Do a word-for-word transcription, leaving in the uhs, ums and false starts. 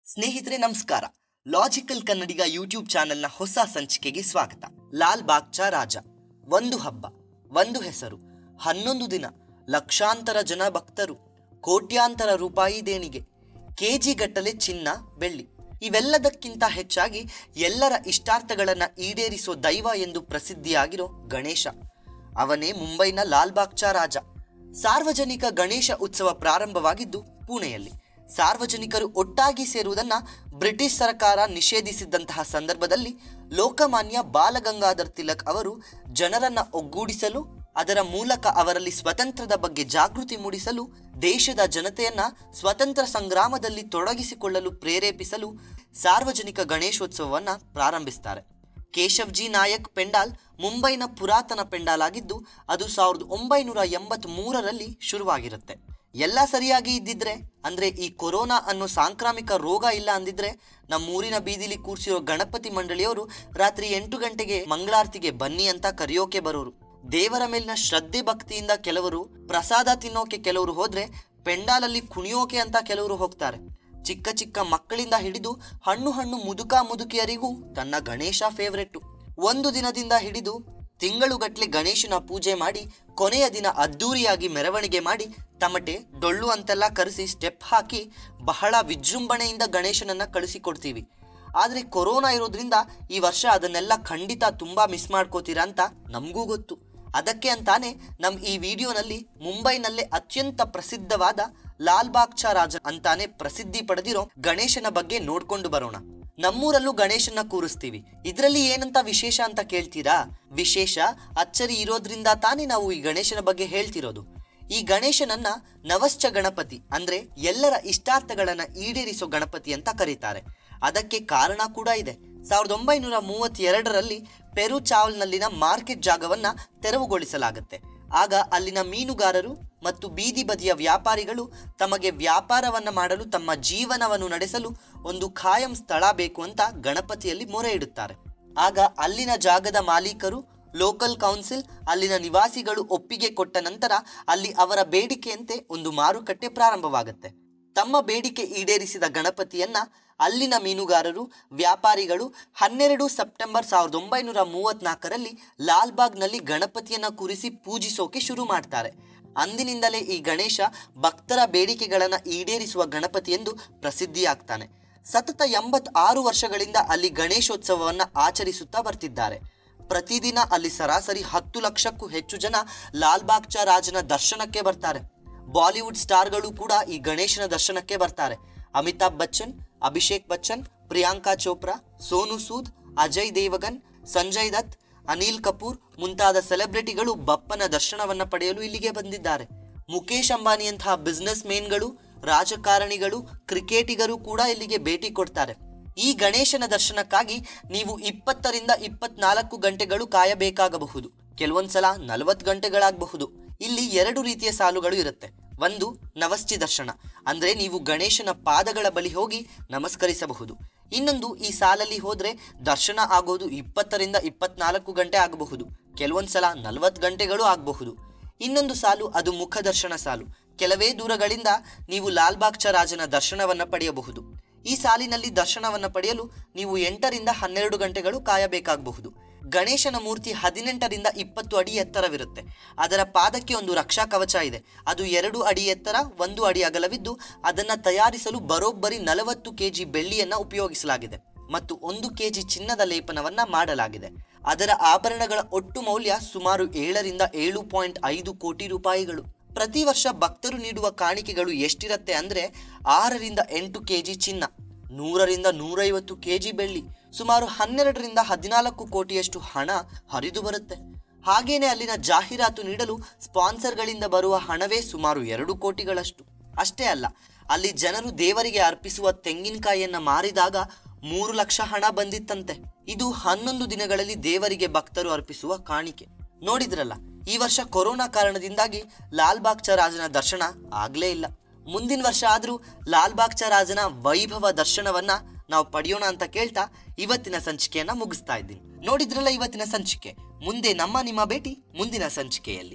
ಸ್ನೇಹಿತರೆ ನಮಸ್ಕಾರ. ಲಾಜಿಕಲ್ ಕನ್ನಡಿಗ ಯೂಟ್ಯೂಬ್ ಚಾನೆಲ್ನ ಹೊಸ ಸಂಚಿಕೆಗೆ ಸ್ವಾಗತ. ಲಾಲ್ ಬಾಗ್ಚಾ ರಾಜ, ಒಂದು ಹಬ್ಬ, ಒಂದು ಹೆಸರು, ಹನ್ನೊಂದು ದಿನ, ಲಕ್ಷಾಂತರ ಜನ ಭಕ್ತರು, ಕೋಟ್ಯಾಂತರ ರೂಪಾಯಿ ದೇಣಿಗೆ, ಕೆಜಿ ಗಟ್ಟಲೆ ಚಿನ್ನ ಬೆಳ್ಳಿ, ಇವೆಲ್ಲದಕ್ಕಿಂತ ಹೆಚ್ಚಾಗಿ ಎಲ್ಲರ ಇಷ್ಟಾರ್ಥಗಳನ್ನು ಈಡೇರಿಸೋ ದೈವ ಎಂದು ಪ್ರಸಿದ್ಧಿಯಾಗಿರೋ ಗಣೇಶ. ಅವನೇ ಮುಂಬೈನ ಲಾಲ್ ಬಾಗ್ಚಾ ರಾಜ. ಸಾರ್ವಜನಿಕ ಗಣೇಶ ಉತ್ಸವ ಪ್ರಾರಂಭವಾಗಿದ್ದು ಪುಣೆಯಲ್ಲಿ. ಸಾರ್ವಜನಿಕರು ಒಟ್ಟಾಗಿ ಸೇರುವುದನ್ನು ಬ್ರಿಟಿಷ್ ಸರ್ಕಾರ ನಿಷೇಧಿಸಿದ್ದಂತಹ ಸಂದರ್ಭದಲ್ಲಿ ಲೋಕಮಾನ್ಯ ಬಾಲಗಂಗಾಧರ್ ತಿಲಕ್ ಅವರು ಜನರನ್ನ ಒಗ್ಗೂಡಿಸಲು, ಅದರ ಮೂಲಕ ಅವರಲ್ಲಿ ಸ್ವತಂತ್ರದ ಬಗ್ಗೆ ಜಾಗೃತಿ ಮೂಡಿಸಲು, ದೇಶದ ಜನತೆಯನ್ನ ಸ್ವತಂತ್ರ ಸಂಗ್ರಾಮದಲ್ಲಿ ತೊಡಗಿಸಿಕೊಳ್ಳಲು ಪ್ರೇರೇಪಿಸಲು ಸಾರ್ವಜನಿಕ ಗಣೇಶೋತ್ಸವವನ್ನು ಪ್ರಾರಂಭಿಸ್ತಾರೆ. ಕೇಶವ್ಜಿ ನಾಯಕ್ ಪೆಂಡಾಲ್ ಮುಂಬೈನ ಪುರಾತನ ಪೆಂಡಾಲ್ ಆಗಿದ್ದು ಅದು ಸಾವಿರದ ಒಂಬೈನೂರ ಎಂಬತ್ತ್ ಮೂರರಲ್ಲಿ ಶುರುವಾಗಿರುತ್ತೆ. ಎಲ್ಲ ಸರಿಯಾಗಿ ಇದ್ದಿದ್ರೆ, ಅಂದರೆ ಈ ಕೊರೋನಾ ಅನ್ನೋ ಸಾಂಕ್ರಾಮಿಕ ರೋಗ ಇಲ್ಲ ಅಂದಿದ್ರೆ, ನಮ್ಮೂರಿನ ಬೀದಿಲಿ ಕೂರಿಸಿರೋ ಗಣಪತಿ ಮಂಡಳಿಯವರು ರಾತ್ರಿ ಎಂಟು ಗಂಟೆಗೆ ಮಂಗಳಾರತಿಗೆ ಬನ್ನಿ ಅಂತ ಕರೆಯೋಕೆ ಬರೋರು. ದೇವರ ಮೇಲಿನ ಶ್ರದ್ಧೆ ಭಕ್ತಿಯಿಂದ ಕೆಲವರು, ಪ್ರಸಾದ ತಿನ್ನೋಕೆ ಕೆಲವರು ಹೋದ್ರೆ, ಪೆಂಡಾಲಲ್ಲಿ ಕುಣಿಯೋಕೆ ಅಂತ ಕೆಲವರು ಹೋಗ್ತಾರೆ. ಚಿಕ್ಕ ಚಿಕ್ಕ ಮಕ್ಕಳಿಂದ ಹಿಡಿದು ಹಣ್ಣು ಹಣ್ಣು ಮುದುಕ ಮುದುಕಿಯರಿಗೂ ತನ್ನ ಗಣೇಶ ಫೇವ್ರೆಟ್ಟು. ಒಂದು ದಿನದಿಂದ ಹಿಡಿದು ತಿಂಗಳುಗಟ್ಟಲೆ ಗಣೇಶನ ಪೂಜೆ ಮಾಡಿ ಕೊನೆಯ ದಿನ ಅದ್ದೂರಿಯಾಗಿ ಮೆರವಣಿಗೆ ಮಾಡಿ ತಮಟೆ ಡೊಳ್ಳು ಅಂತೆಲ್ಲ ಕರೆಸಿ ಸ್ಟೆಪ್ ಹಾಕಿ ಬಹಳ ವಿಜೃಂಭಣೆಯಿಂದ ಗಣೇಶನನ್ನ ಕಳಿಸಿಕೊಡ್ತೀವಿ. ಆದರೆ ಕೊರೋನಾ ಇರೋದ್ರಿಂದ ಈ ವರ್ಷ ಅದನ್ನೆಲ್ಲ ಖಂಡಿತ ತುಂಬಾ ಮಿಸ್ ಮಾಡ್ಕೋತೀರಾ ಅಂತ ನಮಗೂ ಗೊತ್ತು. ಅದಕ್ಕೆ ಅಂತಾನೆ ನಮ್ಮ ಈ ವಿಡಿಯೋನಲ್ಲಿ ಮುಂಬೈನಲ್ಲೇ ಅತ್ಯಂತ ಪ್ರಸಿದ್ಧವಾದ ಲಾಲ್ ಬಾಗ್ಚಾ ರಾಜ ಅಂತಾನೆ ಪ್ರಸಿದ್ಧಿ ಪಡೆದಿರೋ ಗಣೇಶನ ಬಗ್ಗೆ ನೋಡ್ಕೊಂಡು ಬರೋಣ. ನಮ್ಮೂರಲ್ಲೂ ಗಣೇಶನ ಕೂರಿಸ್ತೀವಿ, ಇದರಲ್ಲಿ ಏನಂತ ವಿಶೇಷ ಅಂತ ಕೇಳ್ತೀರಾ? ವಿಶೇಷ ಅಚ್ಚರಿ ಇರೋದ್ರಿಂದ ತಾನೇ ನಾವು ಈ ಗಣೇಶನ ಬಗ್ಗೆ ಹೇಳ್ತಿರೋದು. ಈ ಗಣೇಶನನ್ನ ನವಶ್ಚ ಗಣಪತಿ, ಅಂದ್ರೆ ಎಲ್ಲರ ಇಷ್ಟಾರ್ಥಗಳನ್ನ ಈಡೇರಿಸೋ ಗಣಪತಿ ಅಂತ ಕರೀತಾರೆ. ಅದಕ್ಕೆ ಕಾರಣ ಕೂಡ ಇದೆ. ಸಾವಿರದ ಒಂಬೈನೂರ ಮೂವತ್ತೆರಡರಲ್ಲಿ ಪೆರು ಚಾವಲ್ನಲ್ಲಿನ ಮಾರ್ಕೆಟ್ ಜಾಗವನ್ನ ತೆರವುಗೊಳಿಸಲಾಗುತ್ತೆ. ಆಗ ಅಲ್ಲಿನ ಮೀನುಗಾರರು ಮತ್ತು ಬೀದಿ ಬದಿಯ ವ್ಯಾಪಾರಿಗಳು ತಮಗೆ ವ್ಯಾಪಾರವನ್ನ ಮಾಡಲು, ತಮ್ಮ ಜೀವನವನ್ನು ನಡೆಸಲು ಒಂದು ಖಾಯಂ ಸ್ಥಳ ಬೇಕು ಅಂತ ಗಣಪತಿಯಲ್ಲಿ ಮೊರೆ ಇಡುತ್ತಾರೆ. ಆಗ ಅಲ್ಲಿನ ಜಾಗದ ಮಾಲೀಕರು, ಲೋಕಲ್ ಕೌನ್ಸಿಲ್, ಅಲ್ಲಿನ ನಿವಾಸಿಗಳು ಒಪ್ಪಿಗೆ ಕೊಟ್ಟ ನಂತರ ಅಲ್ಲಿ ಅವರ ಬೇಡಿಕೆಯಂತೆ ಒಂದು ಮಾರುಕಟ್ಟೆ ಪ್ರಾರಂಭವಾಗುತ್ತೆ. ತಮ್ಮ ಬೇಡಿಕೆ ಈಡೇರಿಸಿದ ಗಣಪತಿಯನ್ನ ಅಲ್ಲಿನ ಮೀನುಗಾರರು, ವ್ಯಾಪಾರಿಗಳು ಹನ್ನೆರಡು ಸೆಪ್ಟೆಂಬರ್ ಸಾವಿರದ ಒಂಬೈನೂರ ಮೂವತ್ನಾಲ್ಕರಲ್ಲಿ ಲಾಲ್ಬಾಗ್ನಲ್ಲಿ ಗಣಪತಿಯನ್ನ ಕೂರಿಸಿ ಪೂಜಿಸೋಕೆ ಶುರು ಮಾಡ್ತಾರೆ. ಅಂದಿನಿಂದಲೇ ಈ ಗಣೇಶ ಭಕ್ತರ ಬೇಡಿಕೆಗಳನ್ನು ಈಡೇರಿಸುವ ಗಣಪತಿ ಎಂದು ಪ್ರಸಿದ್ಧಿಯಾಗ್ತಾನೆ. ಸತತ ಎಂಬತ್ತಾರು ವರ್ಷಗಳಿಂದ ಅಲ್ಲಿ ಗಣೇಶೋತ್ಸವವನ್ನು ಆಚರಿಸುತ್ತಾ ಬರ್ತಿದ್ದಾರೆ. ಪ್ರತಿದಿನ ಅಲ್ಲಿ ಸರಾಸರಿ ಹತ್ತು ಲಕ್ಷಕ್ಕೂ ಹೆಚ್ಚು ಜನ ಲಾಲ್ ಬಾಗ್ಚಾ ರಾಜನ ದರ್ಶನಕ್ಕೆ ಬರ್ತಾರೆ. ಬಾಲಿವುಡ್ ಸ್ಟಾರ್ಗಳು ಕೂಡ ಈ ಗಣೇಶನ ದರ್ಶನಕ್ಕೆ ಬರ್ತಾರೆ. ಅಮಿತಾಬ್ ಬಚ್ಚನ್, ಅಭಿಷೇಕ್ ಬಚ್ಚನ್, ಪ್ರಿಯಾಂಕಾ ಚೋಪ್ರಾ, ಸೋನು ಸೂದ್, ಅಜಯ್ ದೇವಗನ್, ಸಂಜಯ್ ದತ್, ಅನಿಲ್ ಕಪೂರ್ ಮುಂತಾದ ಸೆಲೆಬ್ರಿಟಿಗಳು ಬಪ್ಪನ ದರ್ಶನವನ್ನ ಪಡೆಯಲು ಇಲ್ಲಿಗೆ ಬಂದಿದ್ದಾರೆ. ಮುಖೇಶ್ ಅಂಬಾನಿಯಂತಹ ಬಿಸ್ನೆಸ್ ಮೇನ್ಗಳು, ರಾಜಕಾರಣಿಗಳು, ಕ್ರಿಕೆಟಿಗರು ಕೂಡ ಇಲ್ಲಿಗೆ ಭೇಟಿ ಕೊಡ್ತಾರೆ. ಈ ಗಣೇಶನ ದರ್ಶನಕ್ಕಾಗಿ ನೀವು ಇಪ್ಪತ್ತರಿಂದ ಇಪ್ಪತ್ನಾಲ್ಕು ಗಂಟೆಗಳು ಕಾಯಬೇಕಾಗಬಹುದು. ಕೆಲವೊಂದ್ಸಲ ನಲವತ್ತು ಗಂಟೆಗಳಾಗಬಹುದು. ಇಲ್ಲಿ ಎರಡು ರೀತಿಯ ಸಾಲುಗಳು ಇರುತ್ತೆ. ಒಂದು ನವಶ್ಚಿ ದರ್ಶನ, ಅಂದ್ರೆ ನೀವು ಗಣೇಶನ ಪಾದಗಳ ಬಳಿ ಹೋಗಿ ನಮಸ್ಕರಿಸಬಹುದು. ಇನ್ನೊಂದು, ಈ ಸಾಲಲ್ಲಿ ಹೋದ್ರೆ ದರ್ಶನ ಆಗೋದು ಇಪ್ಪತ್ತರಿಂದ ಇಪ್ಪತ್ನಾಲ್ಕು ಗಂಟೆ ಆಗಬಹುದು, ಕೆಲವೊಂದ್ಸಲ ನಲವತ್ತು ಗಂಟೆಗಳು ಆಗಬಹುದು. ಇನ್ನೊಂದು ಸಾಲು ಅದು ಮುಖ ದರ್ಶನ ಸಾಲು. ಕೆಲವೇ ದೂರಗಳಿಂದ ನೀವು ಲಾಲ್ ಬಾಗ್ಚಾ ರಾಜನ ದರ್ಶನವನ್ನ ಪಡೆಯಬಹುದು. ಈ ಸಾಲಿನಲ್ಲಿ ದರ್ಶನವನ್ನ ಪಡೆಯಲು ನೀವು ಎಂಟರಿಂದ ಹನ್ನೆರಡು ಗಂಟೆಗಳು ಕಾಯಬೇಕಾಗಬಹುದು. ಗಣೇಶನ ಮೂರ್ತಿ ಹದಿನೆಂಟರಿಂದ ಇಪ್ಪತ್ತು ಅಡಿ ಎತ್ತರವಿರುತ್ತೆ. ಅದರ ಪಾದಕ್ಕೆ ಒಂದು ರಕ್ಷಾ ಕವಚ ಇದೆ. ಅದು ಎರಡು ಅಡಿ ಎತ್ತರ, ಒಂದು ಅಡಿ ಅಗಲವಿದ್ದು ಅದನ್ನು ತಯಾರಿಸಲು ಬರೋಬ್ಬರಿ ನಲವತ್ತು ಕೆಜಿ ಬೆಳ್ಳಿಯನ್ನ ಉಪಯೋಗಿಸಲಾಗಿದೆ ಮತ್ತು ಒಂದು ಕೆಜಿ ಚಿನ್ನದ ಲೇಪನವನ್ನ ಮಾಡಲಾಗಿದೆ. ಅದರ ಆಭರಣಗಳ ಒಟ್ಟು ಮೌಲ್ಯ ಸುಮಾರು ಏಳರಿಂದ ಏಳು ಪಾಯಿಂಟ್ ಐದು ಕೋಟಿ ರೂಪಾಯಿಗಳು. ಪ್ರತಿ ವರ್ಷ ಭಕ್ತರು ನೀಡುವ ಕಾಣಿಕೆಗಳು ಎಷ್ಟಿರುತ್ತೆ ಅಂದ್ರೆ ಆರರಿಂದ ಎಂಟು ಕೆಜಿ ಚಿನ್ನ, ನೂರರಿಂದ ನೂರೈವತ್ತು ಕೆಜಿ ಬೆಳ್ಳಿ, ಸುಮಾರು ಹನ್ನೆರಡರಿಂದ ಹದಿನಾಲ್ಕು ಕೋಟಿಯಷ್ಟು ಹಣ ಹರಿದು ಬರುತ್ತೆ. ಹಾಗೇನೆ ಅಲ್ಲಿನ ಜಾಹೀರಾತು ನೀಡಲು ಸ್ಪಾನ್ಸರ್ಗಳಿಂದ ಬರುವ ಹಣವೇ ಸುಮಾರು ಎರಡು ಕೋಟಿಗಳಷ್ಟು. ಅಷ್ಟೇ ಅಲ್ಲ, ಅಲ್ಲಿ ಜನರು ದೇವರಿಗೆ ಅರ್ಪಿಸುವ ತೆಂಗಿನಕಾಯಿಯನ್ನ ಮಾರಿದಾಗ ಮೂರು ಲಕ್ಷ ಹಣ ಬಂದಿತ್ತಂತೆ. ಇದು ಹನ್ನೊಂದು ದಿನಗಳಲ್ಲಿ ದೇವರಿಗೆ ಭಕ್ತರು ಅರ್ಪಿಸುವ ಕಾಣಿಕೆ. ನೋಡಿದ್ರಲ್ಲ, ಈ ವರ್ಷ ಕೊರೋನಾ ಕಾರಣದಿಂದಾಗಿ ಲಾಲ್ ಬಾಗ್ಚಾ ರಾಜನ ದರ್ಶನ ಆಗ್ಲೇ ಇಲ್ಲ. ಮುಂದಿನ ವರ್ಷ ಆದ್ರೂ ಲಾಲ್ ಬಾಗ್ಚಾ ರಾಜನ ವೈಭವ ದರ್ಶನವನ್ನ ನಾವು ಪಡೆಯೋಣ ಅಂತ ಕೇಳ್ತಾ ಇವತ್ತಿನ ಸಂಚಿಕೆಯನ್ನ ಮುಗಿಸ್ತಾ ಇದ್ದೀನಿ. ನೋಡಿದ್ರಲ್ಲ ಇವತ್ತಿನ ಸಂಚಿಕೆ. ಮುಂದೆ ನಮ್ಮ ನಿಮ್ಮ ಭೇಟಿ ಮುಂದಿನ ಸಂಚಿಕೆಯಲ್ಲಿ.